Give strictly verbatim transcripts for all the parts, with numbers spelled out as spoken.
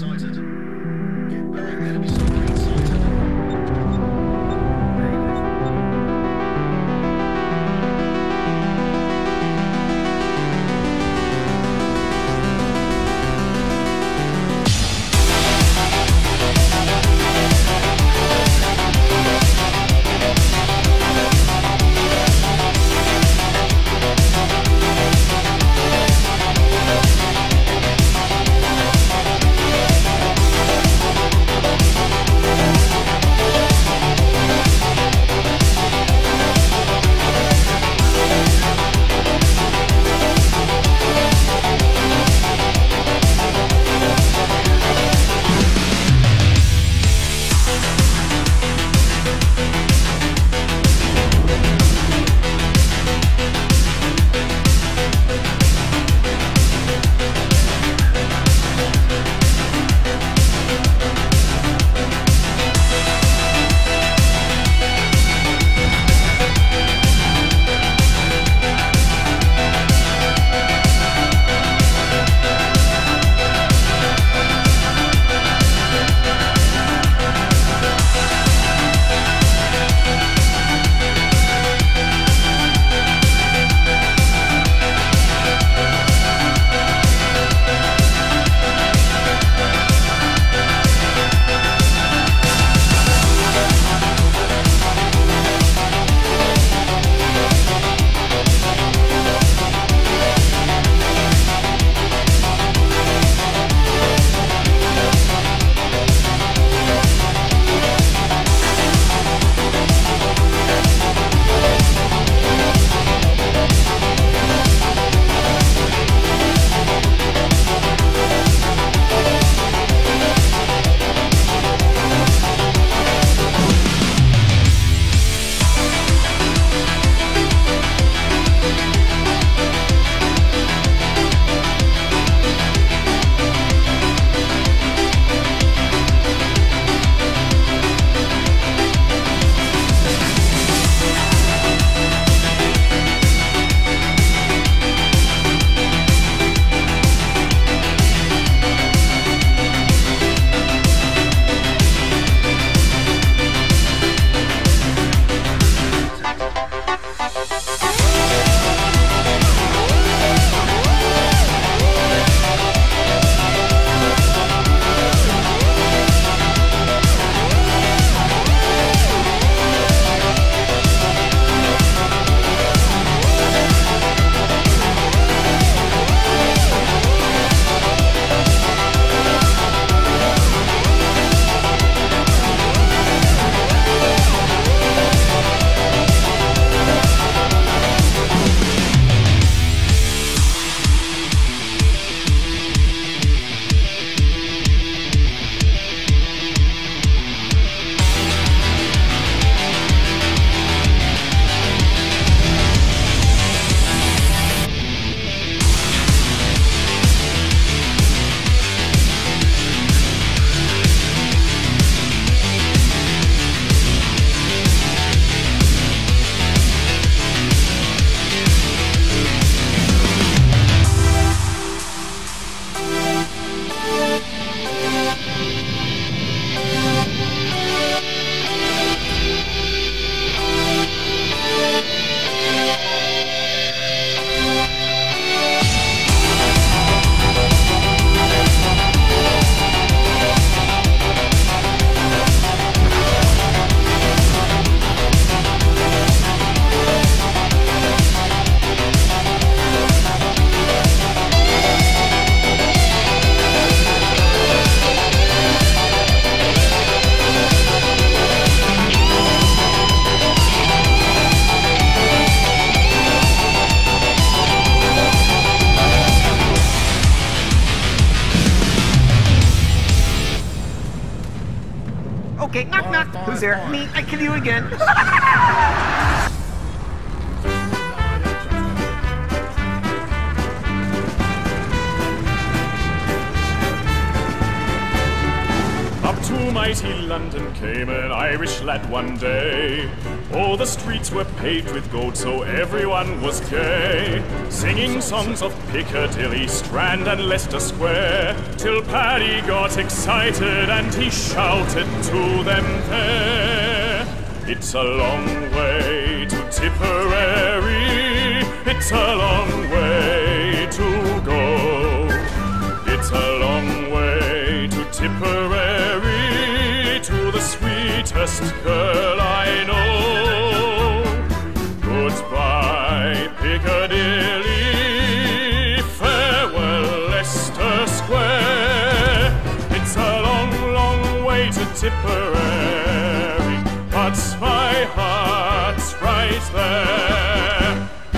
sighted. Alright, enemy submarine sighted. Very good. Okay, knock knock. Who's there? Me. I kill you again. To mighty London came an Irish lad one day. All the streets were paved with gold, so everyone was gay, singing songs of Piccadilly, Strand and Leicester Square, till Paddy got excited and he shouted to them there. It's a long way to Tipperary, it's a long way to go. It's a long way to Tipperary, to the sweetest girl I know. Goodbye, Piccadilly, farewell, Leicester Square. It's a long, long way to Tipperary, but my heart's right there.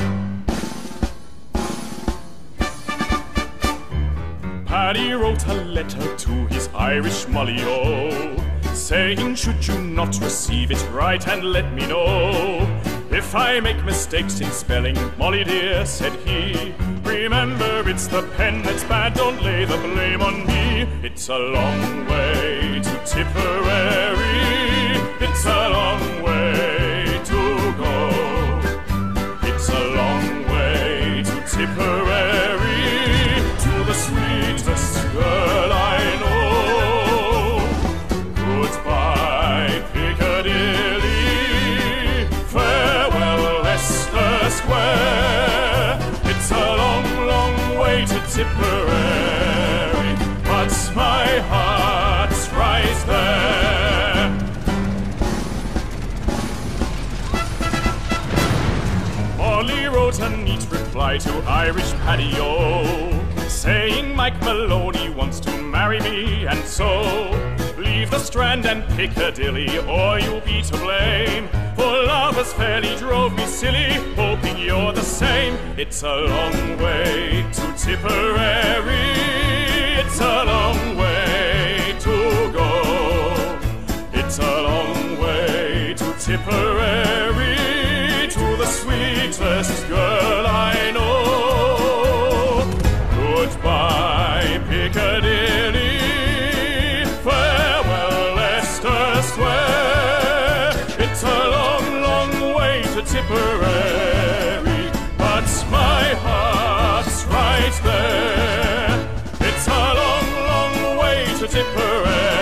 Paddy wrote a letter to his Irish Molly-O, saying, should you not receive it, write and let me know. If I make mistakes in spelling, Molly dear, said he, remember it's the pen that's bad, don't lay the blame on me. It's a long way to Tipperary, it's a long way to go. It's a long way to Tipperary, to the sweetest girl I know. Goodbye, Piccadilly, farewell, Leicester Square. It's a long, long way to Tipperary, but my heart's right there. Molly wrote a neat reply to Irish Paddy-O, saying Mike Maloney wants to marry me, and so leave the Strand and Piccadilly, or you'll be to blame. For lovers fairly drove me silly, hoping you're the same. It's a long way to Tipperary, it's a long way to go. It's a long way to Tipperary, to the sweetest girl I know. Goodbye, Piccadilly, farewell, Leicester Square. It's a long, long way to Tipperary, but my heart's right there. It's a long, long way to Tipperary.